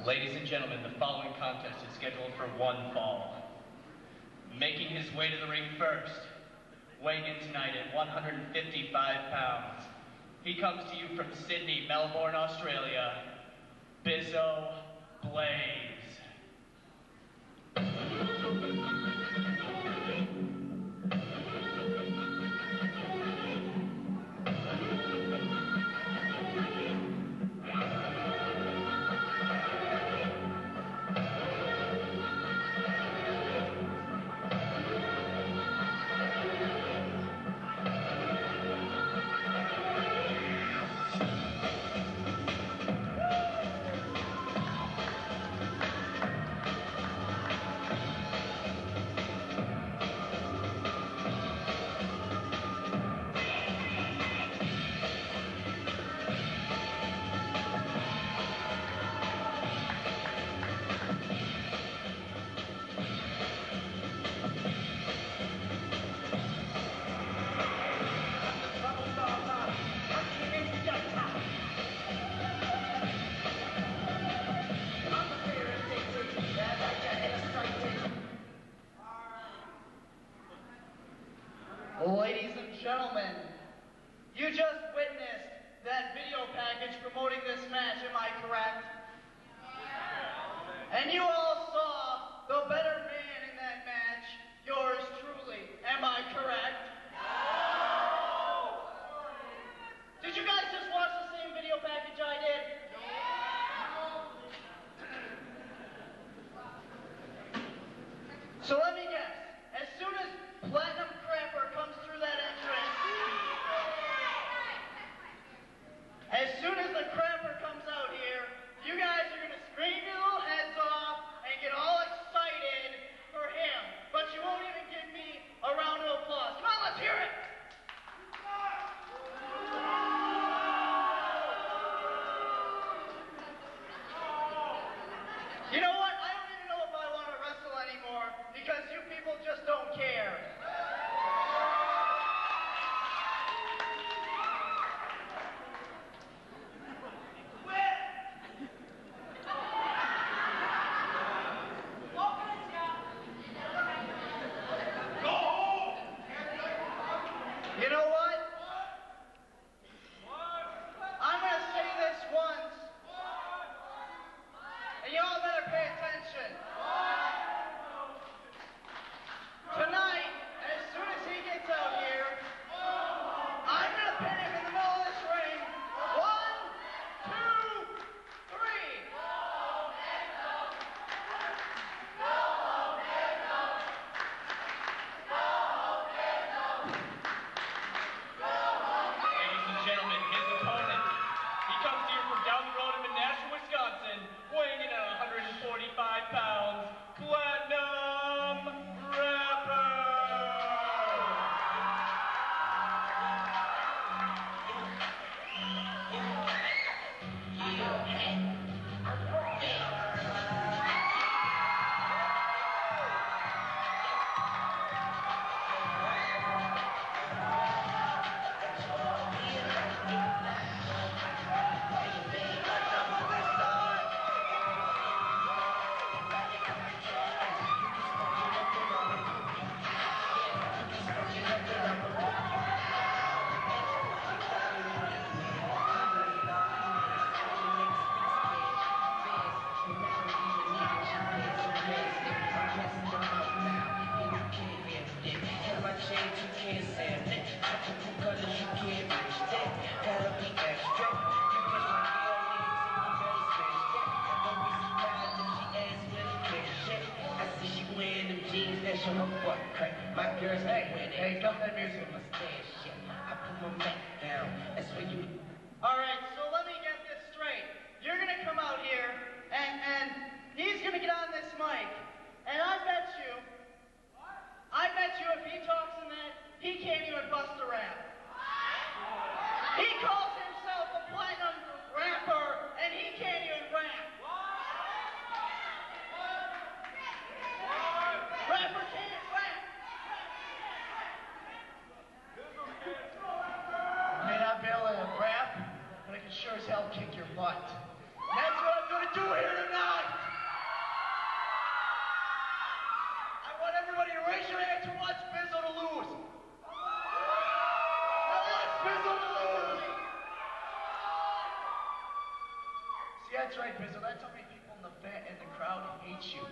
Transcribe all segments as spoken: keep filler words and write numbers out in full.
Ladies and gentlemen, the following contest is scheduled for one fall. Making his way to the ring first, weighing in tonight at one hundred fifty-five pounds. He comes to you from Sydney, Melbourne, Australia, Bizzo Blaze. Ladies and gentlemen, you just witnessed that video package promoting this match, am I correct? And you all saw the better man in that match, yours truly, am I correct? Did you guys just watch the same video package I did? So let me guess, as soon as Platinum Crapper comes through that entrance, as soon as the Crapper comes out here, you guys are going to scream your little heads off and get all excited for him. But you won't even give me a round of applause. Come on, let's hear it! You know what? I don't even know if I want to wrestle anymore because you people just don't care. You know what? I'm going to say this once, and you all better pay attention. Tonight, as soon as he gets out here, I'm going to pin him in the middle of this ring. One, two, three. Ladies and gentlemen, his opponent. He comes to you from down the road in Nashua, Wisconsin, weighing in at one hundred forty-five pounds, Platinum Rapper. My girl's hey, hey, stop that music. I put my back down. That's where you. All right, so let me get this straight. You're gonna come out here, and and he's gonna get on this mic, and I bet you, I bet you, if he talks in that, he can't even bust a rap. He calls himself a Platinum Rapper, and he can't even rap. Rapper can't rap. May not be able to rap, but I can sure as hell kick your butt. That's what I'm going to do here tonight. I want everybody to raise your hands who wants Bizzle to lose. I want Bizzle to lose. See, that's right, Bizzle. That's how many people in the fan in the crowd hate you.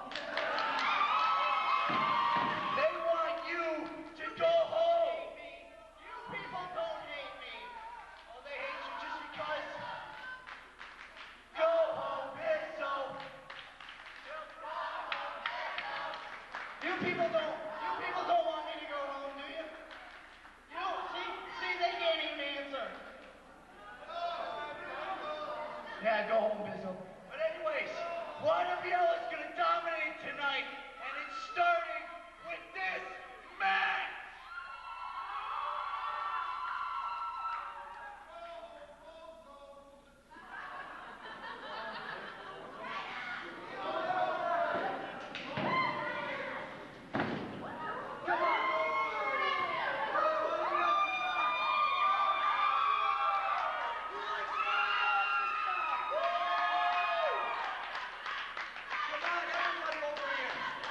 They want you to go home. You people don't hate me. Oh, they hate you just because. Go home, Bizzle. You people don't. You people don't want me to go home, do you? You don't. See, see, they can't even answer. Yeah, go home, Bizzle. But anyways, one of y'all is gonna dominate tonight, and it's starting with this match. Come on, everybody over here.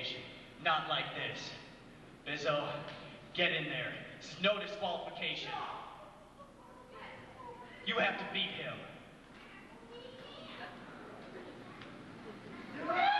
disqualification. Not like this. Bizzo, get in there. This is no disqualification. You have to beat him.